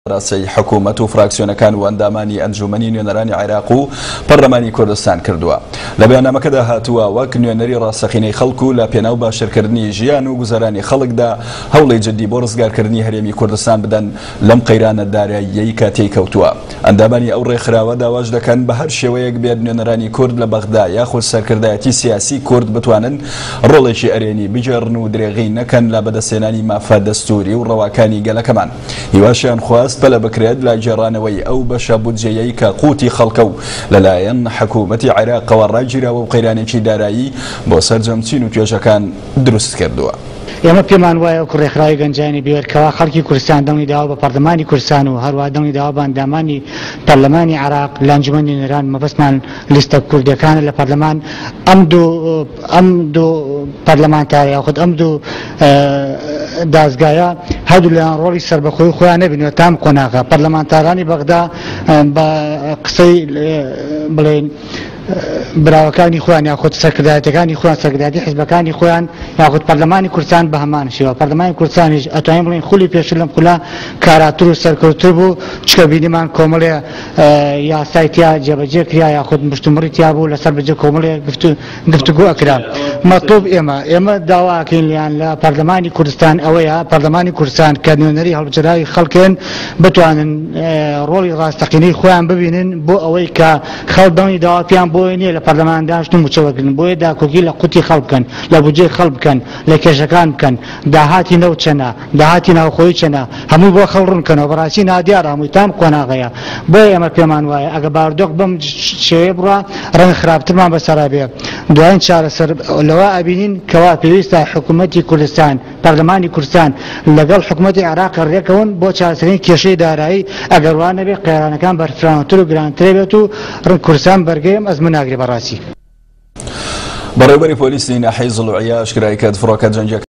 راسی حکومت و فراکسیۆنەکان و ئەندامانی ئەنجومەنی نوێنەرانی عێراق و پەرلەمانی کوردستان کردووە. لە بەیاننامەکەدا هاتووە وەک نوێنەری ڕاستەقینەی خەڵک و لە پێناو باشترکردنی ژیان و گوزەرانی خەڵکدا هەوڵی جددی بۆ ڕزگارکردنی هەرێمی کوردستان بدەن لەم قەیرانە داراییەی کە تێکەوتووە. ئەندامانی ئەو ڕێکخراوە داواش دەکەن بە هەر شێوەیەک بێت نوێنەرانی کورد لە بەغدا یاخود سەرکردایەتی سیاسی کورد بتوانن ڕۆڵێکی ئەرێنی بجێڕن و درێغی نەکەن لە بەدەستێنانی مافە دەستوری و ڕەواکانی گەلەکەمان. هیواشیان خواست بەلە بکرێت لە جێڕانەوەی ئەو بەشە بودجەیەی کە قوتی خەڵکە و لەلایەن حکوومەتی عێراقەوە ڕاگیراوە و قەیرانێکی دارایی بۆ سەرجەمچین و توێژەکان دروست کردووە. ئێمە پێمان وایە کوڕێکخراوی گەنجانی بێرکەوە خەڵکی کوردستان دڵنی داوا بە پەرلەمانی کوردستان و هەروە دڵنی داوا بە ئەندامانی پەرلەمانی عێراق لە ئەنجومەنی نوێنەران مەبەستمان لیستە کوردەکانە لە پەرلەمان ئەم دوو پەرلەمانتارە یاخود ئەم دوو دازگایە هەردوو لەیان ڕۆڵی سربەخۆی خۆیان نەبینەوە تام قۆناغا پەرلەمانتارانی بەغدا بە قسەی بڵێن براوەکانی خۆیان یاخود سەرکردایەتەکانی خۆیان سەرکردایەتی حیزبەکانی خۆیان یاخود پەرلەمانی کوردستان بە هەمان شێوە پەرلەمانی کوردستانیش ئەتوانین بڵێن خولی پێشتر لەم خولا کاراتر و سەرکەوتر بوو چکە بینیمان کۆمەڵێ یاسای تیا جێبەجێ کرا یاخود مشتومڕی تیا بوو لەسەر بەجێ کۆمەڵێ گفتوگۆ ئەکرا. مەطلوب ئێمە داواکەین لیان لە پەرلەمانی کوردستان ئەوەیە پەرلەمانی کوردستان کە نوێنەری هەڵبجەراوی خەڵکێن بتوانن ڕۆڵی ڕاستەقینەی خۆیان ببینن بۆ ئەوەی کە خەڵک دڵنی داوا پێیان بۆی نییە لە پەرلەمان داشتن موچەوەگرن بۆیە داکۆکی لە قوتی خەڵک بکەن لە بودجەی خەڵک بکەن لە کێشەکان بکەن داهاتی نەو چەنە داهاتی ناوخۆی چەنە هەموو بۆ خەڵڕونکەنەوە بەڕاستی نادیارە هەمووی تام قۆناغەیە. بۆیە ئێمە پێمان وایە ئەگە باردۆک بەم شێوەیە بڕوا ڕەنگ خراپترمان بەسەرا بێ دوایین چارەسەر لەوە ئەبینین کەوا پێویستە حکوومەتی کوردستان پەرلەمانی کوردستان لەگەڵ حکوومەتی عێراق ڕێکەون بۆ چارەسەرین کێشەی دارایی ئەگەر وان نەبێ قەیرانەکان بەرفراوانتر و گرانترێ بێت و کوردستان بەرگەی ئەزمون ناگرێ بەڕاستی. بەڕێوەبەری پۆلیسی ناحیە زڵوعیە ئاشکرای کرد فڕۆکە جەنگەکە